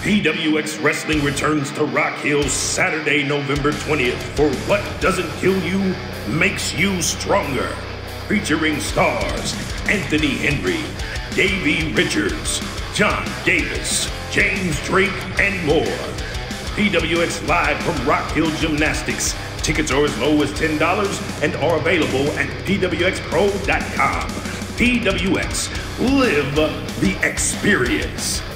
PWX Wrestling returns to Rock Hill Saturday, November 20th for What Doesn't Kill You Makes You Stronger. Featuring stars Anthony Henry, Davey Richards, Jon Davis, James Drake, and more. PWX live from Rock Hill Gymnastics. Tickets are as low as $10 and are available at pwxpro.com. PWX, live the experience.